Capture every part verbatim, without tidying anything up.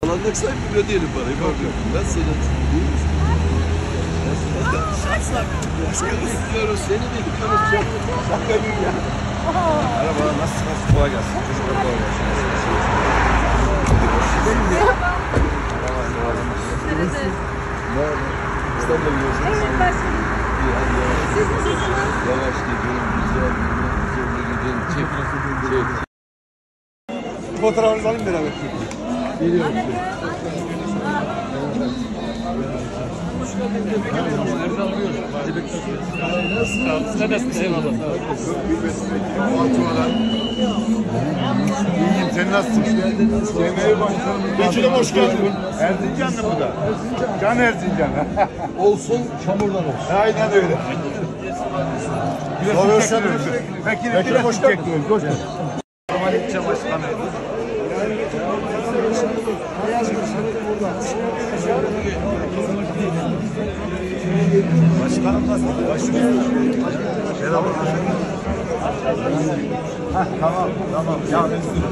Kullanmak sayıp ödeyelim parayı. Ben senin değil misin? Başkanım diyoruz, seni bekliyoruz. Şaka gibi ya. Merhaba, nasılsınız? Kolay gelsin. Çocuklar kolay gelsin. Bizden de biliyorsunuz. Evet, başkanım. Siz nasılsınız? Yavaş gidiyorum, güzel gidiyorum, güzel gidiyorum. Çek, çek. Fotoğrafınızı alayım beraber. Geliyorum. Erdal buyur. Nasılsın? Nasılsın? Eyvallah. İyiyim, sen nasılsın? Yemeğe başladım. Geçelim, hoş geldin. Erzincan mı bu da? Can Erzincan. Olsun, çamurdan olsun. Aynen öyle. Güreşi çekiyoruz. Peki, bir de hoş geldin. Hoş geldin. Normal ilçe başkanı. Başkanım nasıl? Başkanım. Merhaba. Hah, tamam, tamam. Ya ben size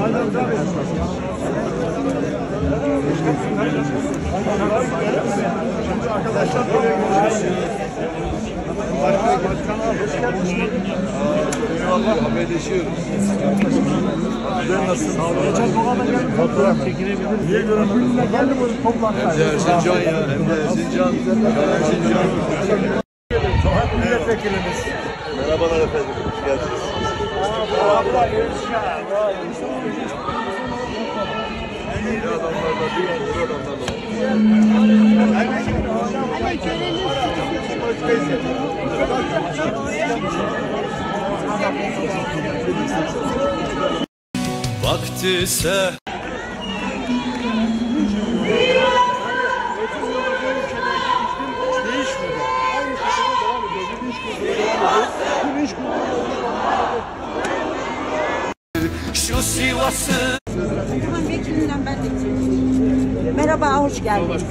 arkadaşlar buraya görüşürüz. Eyvallah, haberleşiyoruz. Ben nasılsın? Fotoğraf çekilebilir. Niye görünmüyoruz? Geldi bu toplantıya. Hem de Erzincan ya, hem de Erzincan. Erzincan. Sokak milletvekilimiz. Merhabalar efendim, hoş geldiniz. Abla görüşürüz. İyi adamlarla değil, iyi adamlarla. Anne göreliz. Vakti ise şu Sivas'ı Hemen vekilinden ben de çekeyim. Merhaba, hoş geldiniz.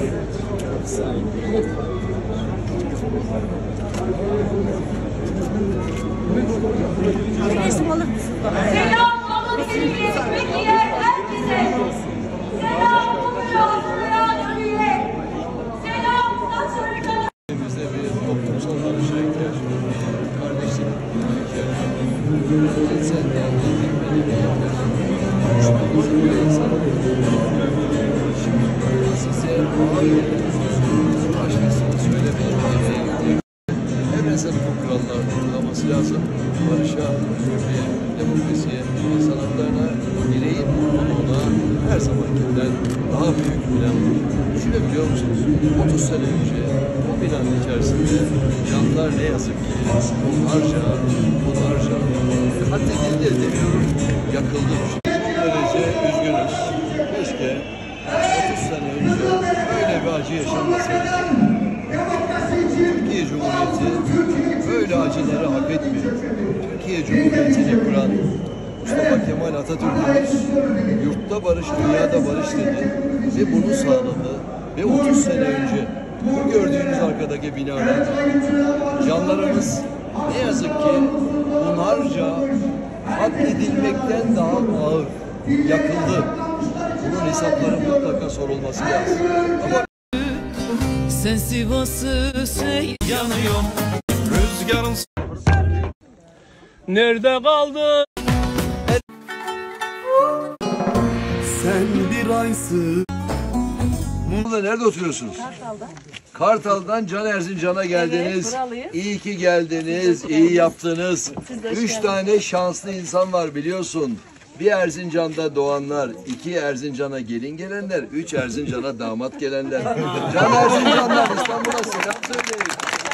Bir resim alır mısınız bana? Selam olun sevgili Türkiye herkese. Selam oluyor Murat Üye. Selam Satürk'e. Bizde bir toplumsal barışa ihtiyacımız var. Kardeşlik ihtiyacımız var. Senden bildiğim beni konuşmamız böyle insanlar. Şimdi size ağır bir başkasına söylemeye gereği evrensel hukuk kurallarının uygulaması lazım. Barışa, hürriyete, demokrasiye, insan haklarına, bireyin mutluluğuna her zamankinden daha büyük önem var. Düşünebiliyor musunuz? otuz sene önce o binanın içerisinde canlar ne yazık ki onlarca, onlarca katledildi demiyorum, yakıldı. Son derece üzgünüz. Keşke otuz sene önce böyle bir acı yaşanmasaydı. Türkiye Cumhuriyeti böyle acıları hak etmiyor. Türkiye Cumhuriyeti'ni kuran Mustafa Kemal Atatürk'ümüz yurtta barış, dünyada barış dedi ve bunu sağladı. Ve otuz sene önce bu gördüğünüz arkadaki binalar, canlarımız ne yazık ki onlarca katledilmekten daha ağır yakıldı. Bunun hesapları mutlaka sorulması lazım. Ama sen Sivas'ı şey yanıyorum rüzgarın nerede kaldı sen bir aysın. Burada nerede oturuyorsunuz? Kartal'da. Kartal'dan Can Erzincan'a geldiniz. Evet, buralıyız. İyi ki geldiniz, iyi yaptınız. Siz de hoş Üç geldiniz. tane şanslı insan var biliyorsun. Bir Erzincan'da doğanlar, iki Erzincan'a gelin gelenler, üç Erzincan'a damat gelenler. Can Erzincan'dan İstanbul'a selam söyleyin.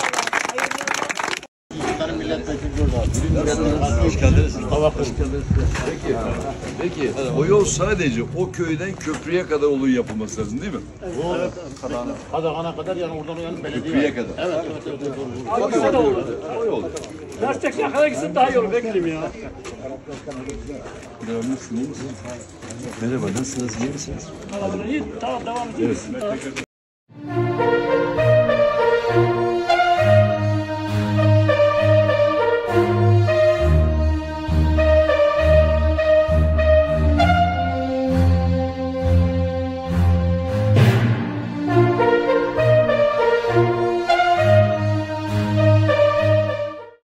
Hoş geldiniz. Hoş geldiniz. Peki, peki o yol sadece o köyden köprüye kadar yolun yapılması lazım değil mi? Evet. Kadakan'a kadar yani oradan uyanıp belediye. Köprüye kadar. Evet, evet, evet. O yol olur. O yol. Gerçek yakına gitsin daha iyi olur bekleyeyim ya. Merhaba, nasılsınız? Merhaba, nasılsınız? İyi misiniz? İyi, tamam devam edeceğiz.